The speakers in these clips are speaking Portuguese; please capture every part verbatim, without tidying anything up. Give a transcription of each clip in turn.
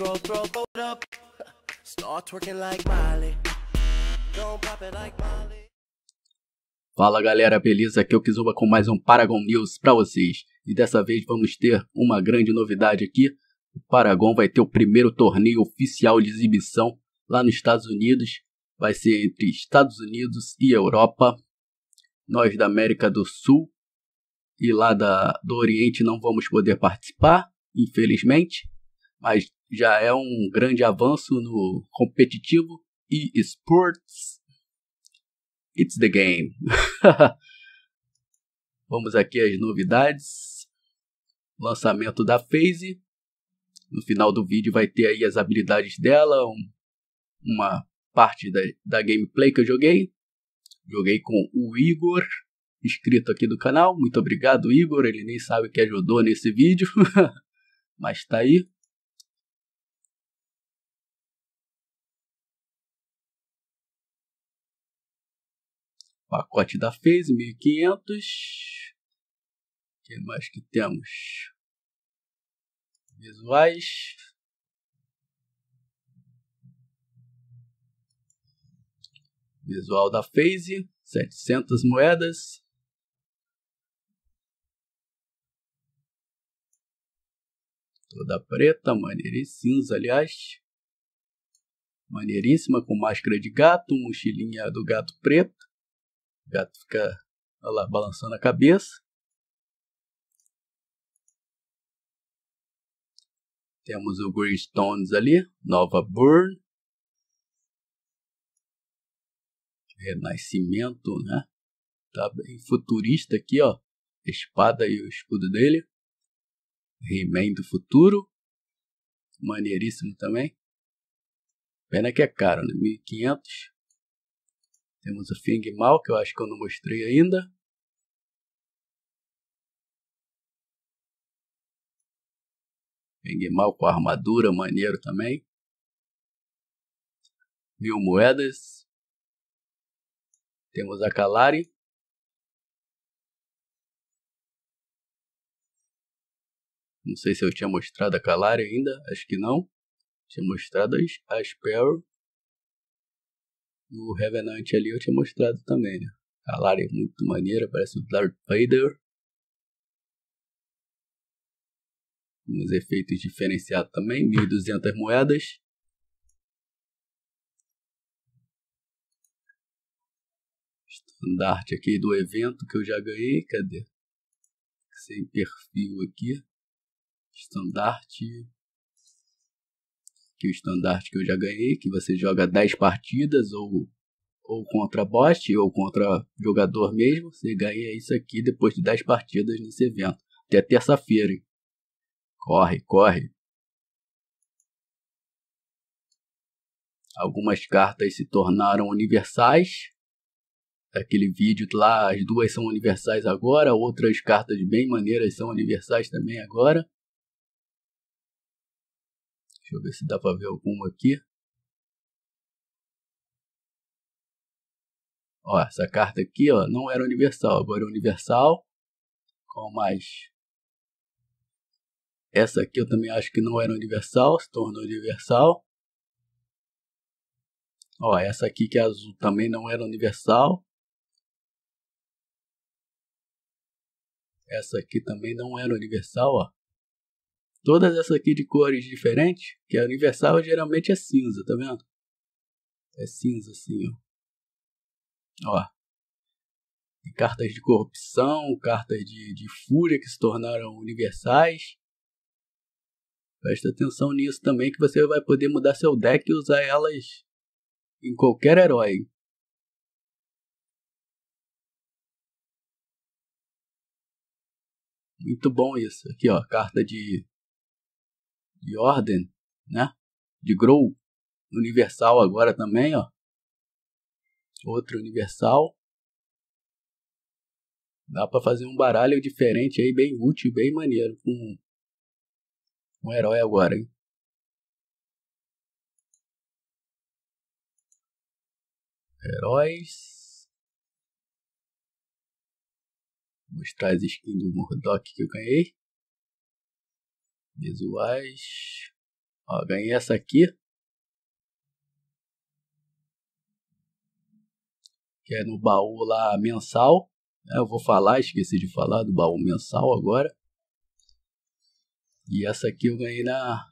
throw, throw, throw it up. Start twerking like Miley. Don't pop it like Miley. Fala galera, beleza? Aqui é o Kizuba com mais um Paragon News para vocês. E dessa vez vamos ter uma grande novidade aqui. O Paragon vai ter o primeiro torneio oficial de exibição lá nos Estados Unidos. Vai ser entre Estados Unidos e Europa. Nós da América do Sul e lá da, do Oriente não vamos poder participar, infelizmente. Mas já é um grande avanço no competitivo e esportes. It's the game. Vamos aqui às novidades. Lançamento da FaZe. No final do vídeo vai ter aí as habilidades dela. Um, uma parte da, da gameplay que eu joguei. Joguei com o Igor, inscrito aqui do canal. Muito obrigado, Igor. Ele nem sabe que ajudou nesse vídeo. Mas tá aí. Pacote da FaZe, mil e quinhentos. O que mais que temos? Visuais. Visual da FaZe, setecentas moedas. Toda preta, maneiríssima, cinza, aliás. Maneiríssima, com máscara de gato, mochilinha do gato preto. O gato fica, olha lá, balançando a cabeça. Temos o Greystones ali, nova Burn. Renascimento, né? Tá bem futurista aqui, ó. A espada e o escudo dele. He-Man do futuro. Maneiríssimo também. Pena que é caro, né? mil e quinhentos. Temos o Feng Mao, que eu acho que eu não mostrei ainda. Feng Mao com armadura, maneiro também. Mil moedas. Temos a Kalari. Não sei se eu tinha mostrado a Kalari ainda, acho que não. Tinha mostrado a Sparrow. O Revenant ali eu tinha mostrado também, né? Kalari é muito maneira, parece o Darth Vader. Uns efeitos diferenciados também, mil e duzentas moedas. Estandarte aqui do evento que eu já ganhei, cadê? Sem perfil aqui. Estandarte. Aqui o estandarte que eu já ganhei, que você joga dez partidas ou, ou contra bot ou contra jogador mesmo. Você ganha isso aqui depois de dez partidas nesse evento. Até terça-feira, hein? Corre, corre. Algumas cartas se tornaram universais. Aquele vídeo lá, as duas são universais agora. Outras cartas bem maneiras são universais também agora. Deixa eu ver se dá pra ver alguma aqui. Ó, essa carta aqui, ó, não era universal. Agora é universal. Qual mais? Essa aqui eu também acho que não era universal. Se tornou universal. Ó, essa aqui que é azul também não era universal. Essa aqui também não era universal, ó. Todas essas aqui de cores diferentes, que é universal geralmente é cinza, tá vendo? É cinza assim, ó. Ó. Tem cartas de corrupção, cartas de, de fúria que se tornaram universais. Presta atenção nisso também, que você vai poder mudar seu deck e usar elas em qualquer herói. Muito bom isso. Aqui, ó, carta de, de ordem, né? De Grow. Universal agora também, ó. Outro universal. Dá pra fazer um baralho diferente aí, bem útil, bem maneiro. Com um herói agora, hein? Heróis. Vou mostrar as skins do Murdock que eu ganhei. Visuais. Ó, ganhei essa aqui. Que é no baú lá mensal. Eu vou falar, esqueci de falar do baú mensal agora. E essa aqui eu ganhei na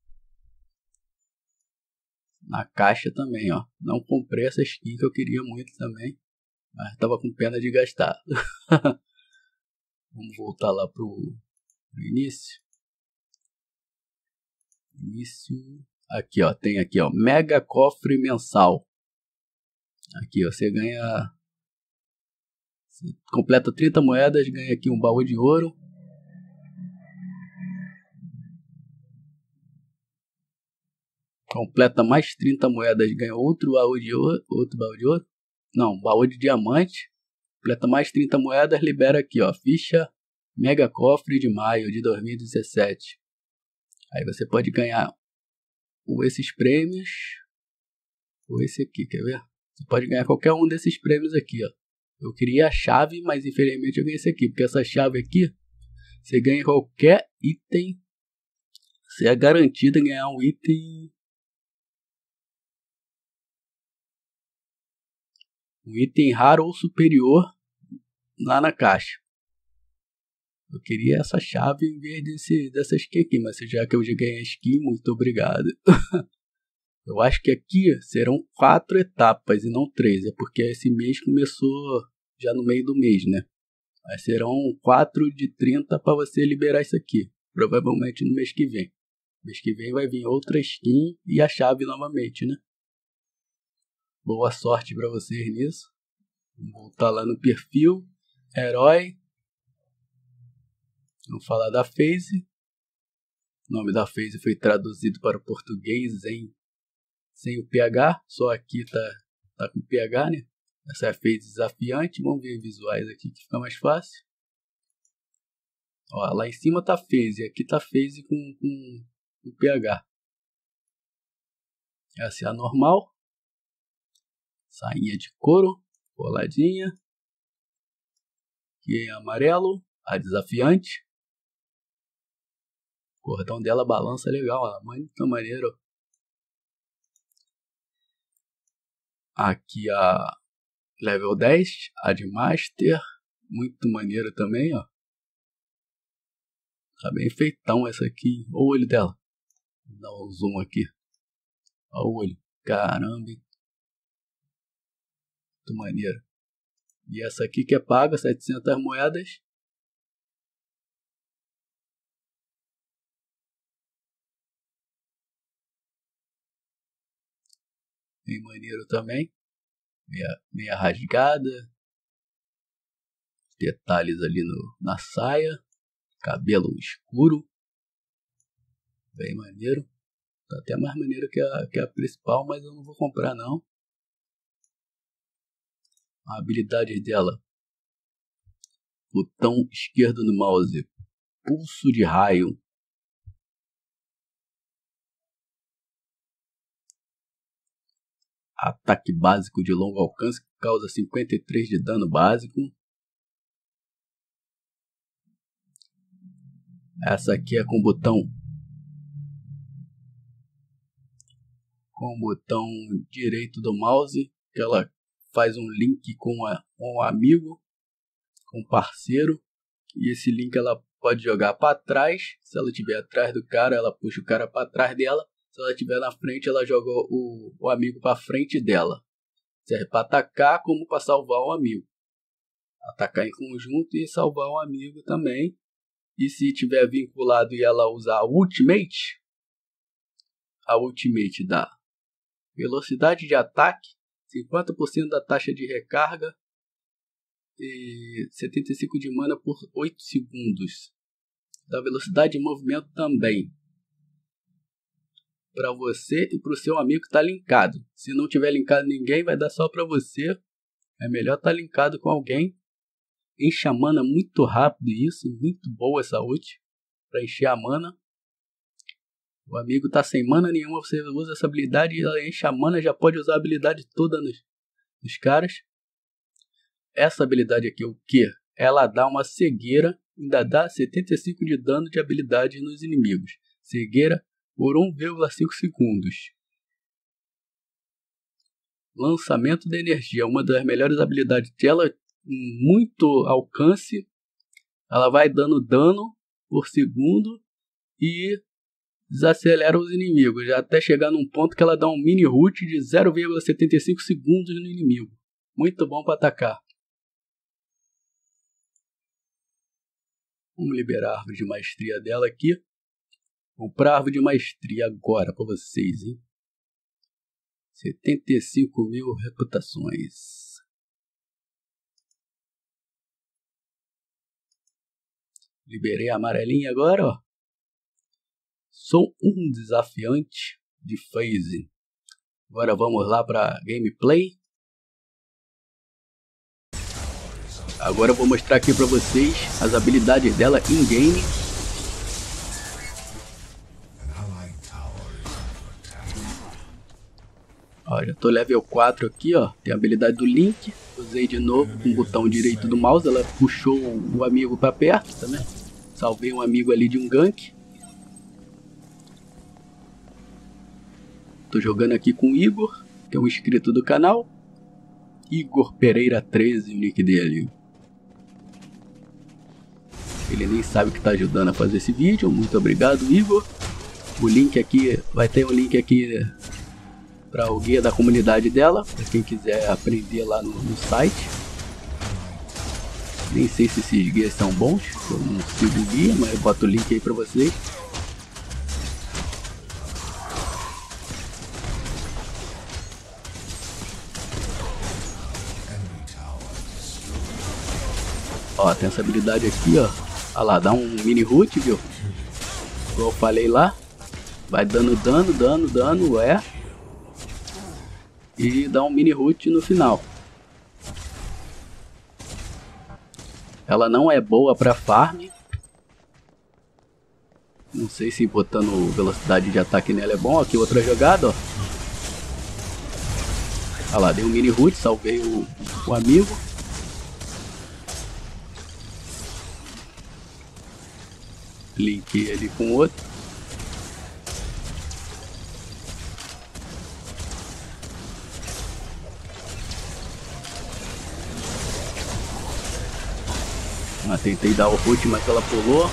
na caixa também, ó. Não comprei essa skin que eu queria muito também, mas tava com pena de gastar. Vamos voltar lá pro, pro início. Início. Aqui, ó, tem aqui, ó, mega cofre mensal. Aqui, ó, você ganha, você completa trinta moedas, ganha aqui um baú de ouro. Completa mais trinta moedas, ganha outro baú de ouro, outro baú de ouro. Não, baú de diamante. Completa mais trinta moedas, libera aqui, ó, ficha mega cofre de maio de dois mil e dezessete. Aí você pode ganhar ou esses prêmios, ou esse aqui, quer ver? Você pode ganhar qualquer um desses prêmios aqui, ó. Eu queria a chave, mas infelizmente eu ganhei esse aqui, porque essa chave aqui, você ganha qualquer item. Você é garantido em ganhar um item, um item raro ou superior lá na caixa. Eu queria essa chave em vez desse, dessa skin aqui, mas já que eu já ganhei a skin, muito obrigado. Eu acho que aqui serão quatro etapas e não três, é porque esse mês começou já no meio do mês, né? Mas serão quatro de trinta para você liberar isso aqui, provavelmente no mês que vem. Mês que vem vai vir outra skin e a chave novamente, né? Boa sorte para vocês nisso. Vamos voltar lá no perfil, herói. Vamos falar da FaZe. O nome da FaZe foi traduzido para o português em, sem o P H. Só aqui tá, tá com P H, né? Essa é a FaZe desafiante. Vamos ver visuais aqui que fica mais fácil. Ó, lá em cima tá FaZe. Aqui tá FaZe com, com, com P H. Essa é a normal. Sainha de couro. Coladinha. Aqui é amarelo. A desafiante. O cordão dela balança legal, ó. Muito maneiro. Aqui a level dez, a de Master. Muito maneiro também, ó. Tá bem feitão essa aqui. Olha o olho dela. Vou dar um zoom aqui. Olha o olho. Caramba. Muito maneiro. E essa aqui que é paga, setecentas moedas. Bem maneiro também. Meia, meia rasgada. Detalhes ali no, na saia. Cabelo escuro. Bem maneiro. Tá até mais maneiro que a, que a principal, mas eu não vou comprar não. A habilidade dela. Botão esquerdo no mouse. Pulso de raio. Ataque básico de longo alcance que causa cinquenta e três de dano básico. Essa aqui é com o botão com o botão direito do mouse, que ela faz um link com, a, com um amigo, com um parceiro, e esse link ela pode jogar para trás. Se ela estiver atrás do cara, ela puxa o cara para trás dela. Se ela estiver na frente, ela joga o, o amigo para frente dela. Serve para atacar como para salvar um amigo. Atacar em conjunto e salvar um amigo também. E se tiver vinculado e ela usar a Ultimate, a Ultimate dá velocidade de ataque, cinquenta por cento da taxa de recarga e setenta e cinco de mana por oito segundos. Dá velocidade de movimento também. Para você e para o seu amigo que está linkado. Se não tiver linkado ninguém, vai dar só para você. É melhor estar tá linkado com alguém. Enche a mana muito rápido isso. Muito boa essa ult. Para encher a mana. O amigo tá sem mana nenhuma. Você usa essa habilidade e ela enche a mana. Já pode usar a habilidade toda nos, nos caras. Essa habilidade aqui, o que? Ela dá uma cegueira. Ainda dá setenta e cinco de dano de habilidade nos inimigos. Cegueira por um vírgula cinco segundos. Lançamento de energia, uma das melhores habilidades dela, muito alcance. Ela vai dando dano por segundo e desacelera os inimigos, até chegar num ponto que ela dá um mini root de zero vírgula setenta e cinco segundos no inimigo. Muito bom para atacar. Vamos liberar a árvore de maestria dela aqui. Vou para a árvore de maestria agora para vocês, hein? setenta e cinco mil reputações. Liberei a amarelinha agora, ó. Sou um desafiante de phase. Agora vamos lá para gameplay. Agora eu vou mostrar aqui para vocês as habilidades dela in game. Ó, já tô level quatro aqui, ó. Tem a habilidade do Link. Usei de novo com o botão direito do mouse. Ela puxou o amigo para perto também. Salvei um amigo ali de um gank. Tô jogando aqui com o Igor, que é um inscrito do canal. Igor Pereira treze, o nick dele. Ele nem sabe que tá ajudando a fazer esse vídeo. Muito obrigado, Igor. O link aqui, vai ter um link aqui para o guia da comunidade dela, para quem quiser aprender lá no, no site. Nem sei se esses guias são bons, eu não sigo o guia, mas eu boto o link aí para vocês. Ó, tem essa habilidade aqui, ó. Olha lá, dá um mini root, viu? Igual eu falei lá. Vai dando dano, dano, dano, é. E dá um mini root no final. Ela não é boa pra farm. Não sei se botando velocidade de ataque nela é bom. Aqui outra jogada, ó. Olha lá, dei um mini root, salvei o, o amigo. Linkei ali com outro. Ah, tentei dar o root, mas ela pulou.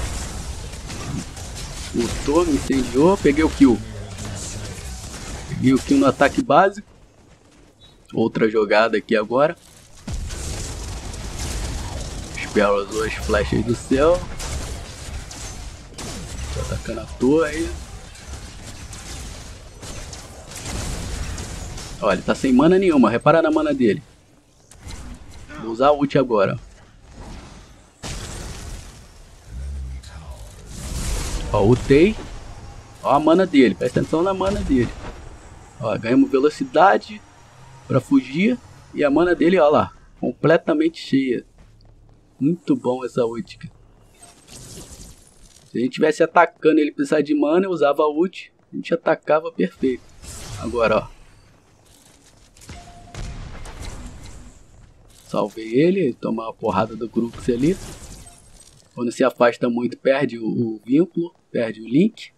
Lutou, me incendiou, peguei o kill. Peguei o kill no ataque básico. Outra jogada aqui agora. Sparrow usou as flechas do céu. Tá atacando à toa aí. Olha, ele tá sem mana nenhuma. Repara na mana dele. Vou usar a ult agora. Ó, ultei. Ó a mana dele. Presta atenção na mana dele. Ó, ganhamos velocidade pra fugir. E a mana dele, ó lá. Completamente cheia. Muito bom essa ult. Se a gente tivesse atacando e ele precisar de mana, eu usava a ult. A gente atacava perfeito. Agora, ó. Salvei ele. Toma uma porrada do Grux ali. Quando se afasta muito, perde o, o vínculo. Perde o link.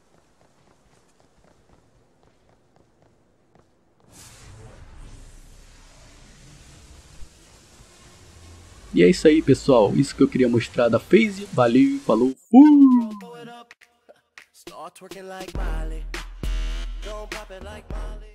E é isso aí, pessoal. Isso que eu queria mostrar da phase. Valeu, falou, fui!